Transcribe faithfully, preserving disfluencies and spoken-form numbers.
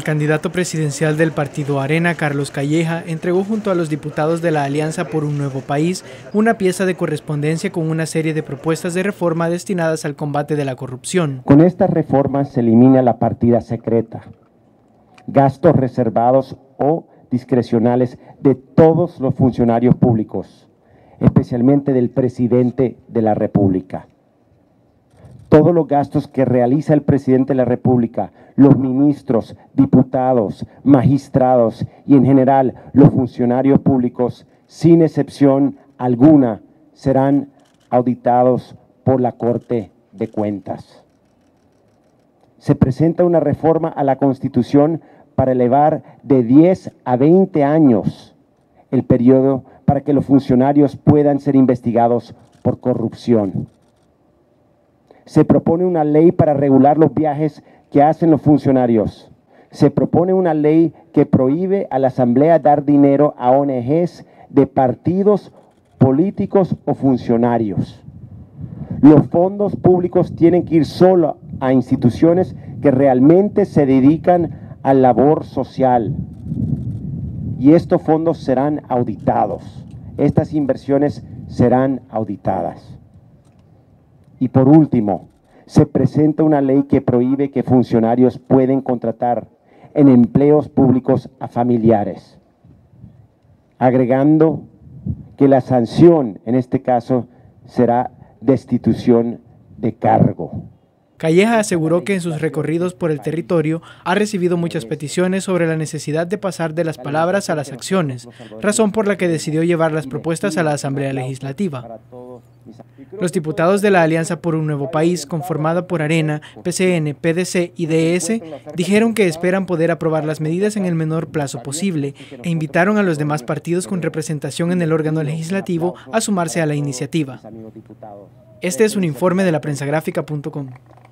candidato presidencial del partido Arena, Carlos Calleja, entregó junto a los diputados de la Alianza por un Nuevo País una pieza de correspondencia con una serie de propuestas de reforma destinadas al combate de la corrupción. Con estas reformas se elimina la partida secreta, gastos reservados o discrecionales de todos los funcionarios públicos, especialmente del presidente de la República. Todos los gastos que realiza el presidente de la República, los ministros, diputados, magistrados y en general los funcionarios públicos, sin excepción alguna, serán auditados por la Corte de Cuentas. Se presenta una reforma a la Constitución para elevar de diez a veinte años el periodo para que los funcionarios puedan ser investigados por corrupción. Se propone una ley para regular los viajes que hacen los funcionarios. Se propone una ley que prohíbe a la Asamblea dar dinero a O N Ges de partidos políticos o funcionarios. Los fondos públicos tienen que ir solo a instituciones que realmente se dedican a labor social. Y estos fondos serán auditados. Estas inversiones serán auditadas. Y por último, se presenta una ley que prohíbe que funcionarios pueden contratar en empleos públicos a familiares, agregando que la sanción, en este caso, será destitución de cargo. Calleja aseguró que en sus recorridos por el territorio ha recibido muchas peticiones sobre la necesidad de pasar de las palabras a las acciones, razón por la que decidió llevar las propuestas a la Asamblea Legislativa. Los diputados de la Alianza por un Nuevo País, conformada por Arena, P C N, P D C y D S, dijeron que esperan poder aprobar las medidas en el menor plazo posible e invitaron a los demás partidos con representación en el órgano legislativo a sumarse a la iniciativa. Este es un informe de la prensa gráfica punto com.